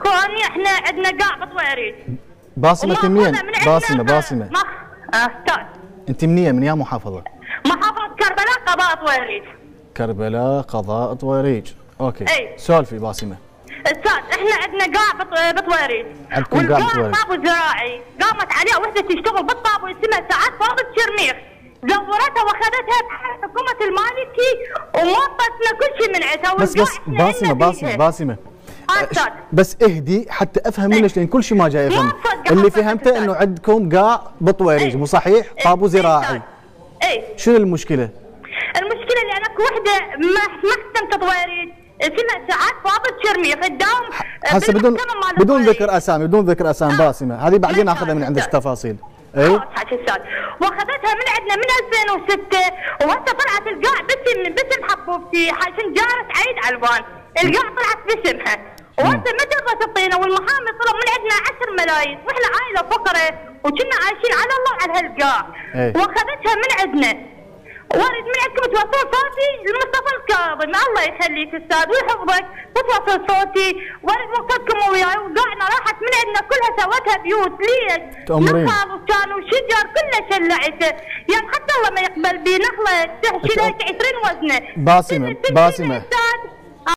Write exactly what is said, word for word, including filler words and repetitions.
خوني احنا عندنا قاع بطويريج. باسمه انت منين؟ باسمه باسمه مخ استاذ انت منين؟ من يا محافظه؟ محافظه كربلاء قضاء طويريج. كربلاء قضاء طويريج، اوكي. اي سولفي باسمه. استاذ احنا عندنا قاع بطويريج. عندكم قاع بطويريج. والقاع طابو زراعي، قامت عليه وحده تشتغل بالطابو اسمها سعاد فاضل شرميخ. زورتها واخذتها بحق حكومه المالكي وموطتنا كل شيء من عندها. بس بس باسمه باسمه باسمه بس اهدي حتى افهم منك لان كل شيء ما جاي افهم. اللي فهمته انه عندكم قاع بطويريج، مو صحيح؟ طابو زراعي. اي شنو المشكله؟ المشكله اللي اكو وحده محكمه تطويريج اسمها سعاد فاضل شرميخ قدام هسه بدون بدون ذكر اسامي بدون ذكر اسامي باسمه، هذه بعدين اخذها من عندك تفاصيل. اي واخذتها من عندنا من ألفين وستة وهسه طلعت القاع باسم باسم حبوبتي عشان جارة عيد علوان، القاع طلعت باسمها وهسه ما ترضى تعطينا والمحامي طلب من عندنا عشرة ملايين واحنا عائله فقره وكنا عايشين على الله على هالقاع. واخذتها من عندنا. وارد من عندكم توصل صوتي لمصطفى الكاظم، الله يخليك استاذ ويحفظك وتوصل صوتي، وارد وقفتكم وياي وقاعنا راحت من عندنا كلها سوتها بيوت، ليش؟ نخل وكان وشجر كلها شلعته، يعني حتى الله ما يقبل بي نخله تحكي لك عشرين وزنه. باسمه باسمه